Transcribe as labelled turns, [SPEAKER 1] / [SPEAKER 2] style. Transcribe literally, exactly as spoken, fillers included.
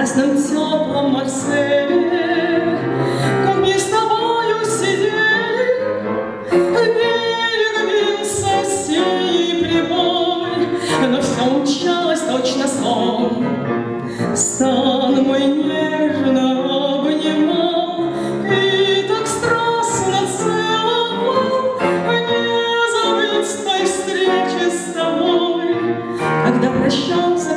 [SPEAKER 1] ясном теплом Марселе, как мы с тобою сидели, берег бился синий прибой, но все умчалось точно сон. Стан мой нежно обнимал и так страстно целовал, не забыть той встречи с тобой, когда прощался